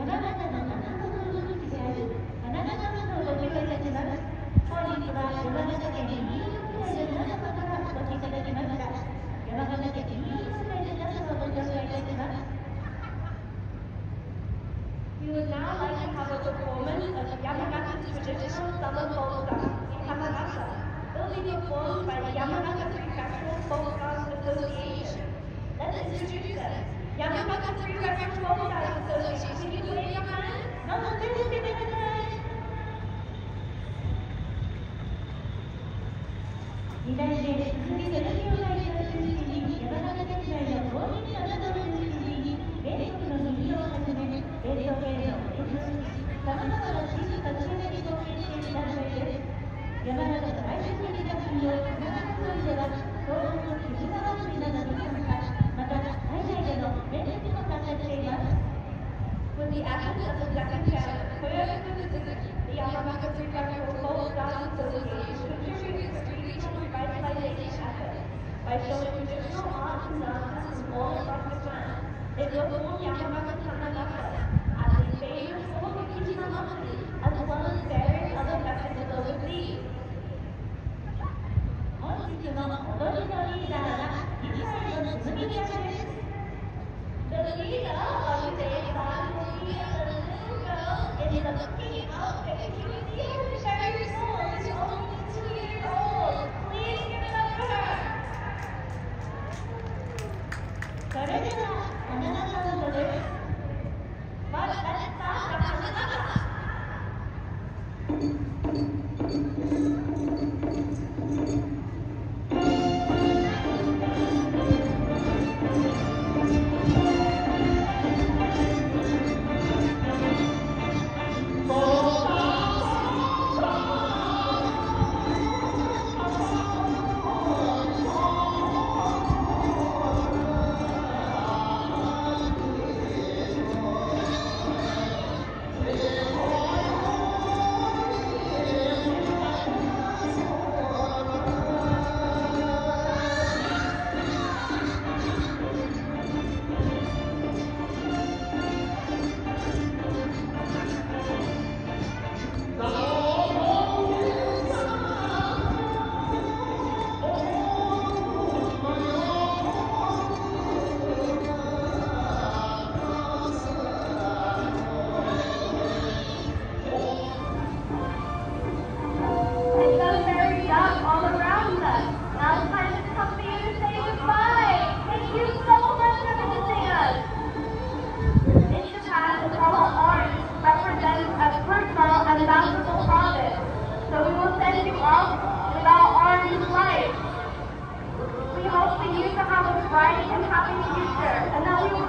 We would now like to have a performance of Yamagata's traditional summer folk dance, Sakata. It will be performed by the Yamagata Prefectural Folk Dance Association. Let's introduce them. Yamagata Prefectural Folk Dance Association, can you wave your hand? With the advent of the second channel, the Yamagata Prefectural Folk Dance Association contributes to regional revitalization efforts by showing traditional art and dance from all across the clan. They perform Yamagata Tanagata at the famous Sakata as well as various other festivals overseas. The leader of today's dance will be a little girl in the pink outfit. Can you see her? She's very small. She's only 2 years old. Please give it up for her. But let's start the Sakata. So we will send you off with our orange light. We hope for you to have a bright and happy future, and that we will